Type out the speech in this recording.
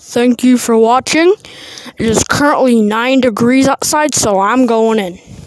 Thank you for watching. It is currently 9 degrees outside, so I'm going in.